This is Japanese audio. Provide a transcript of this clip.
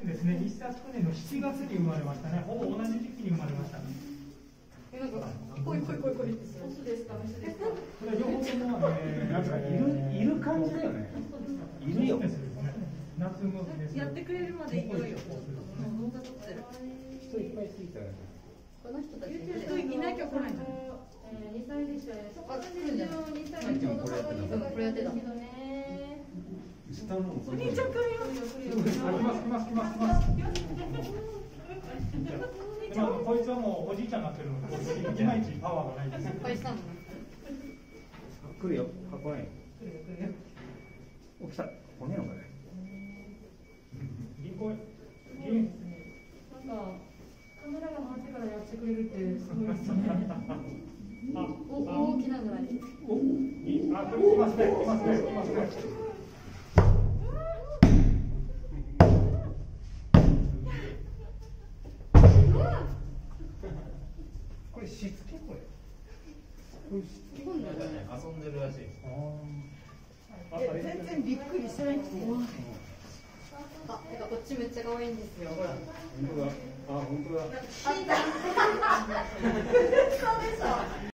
年ですね。一昨年の7月に生まれましたね。ほぼ同じ時期に生まれました。 なんかこいってする。オスですか、メスですか。 これ両方ともなんかいる感じだよね。いるよ。夏のやってくれるまでいよいよ。もう動画撮ってる。 人いっぱいついたよね。 この人たち人いなきゃ来ないの。2歳でしたね。あ、来るんじゃない。2歳ちょうどこれやってた。 下のお兄ちゃん来るよ。 来ます。こいつはもうおじいちゃんになってるので、いまいちパワーがないです。 失敗したの。 来るよ、箱ない。起きた、来ねえのかね。銀行へ。 なんかカメラが回ってからやってくれるってすごいですね。大きなぐらい。 あ、これ来ますね。これしつけこれ。 遊んでるらしい。 全然びっくりしてないんですよ。あ、てかこっちめっちゃ可愛いんですよ。ほら。 本当だ。あ、本当だ。 あった。嘘でしょ。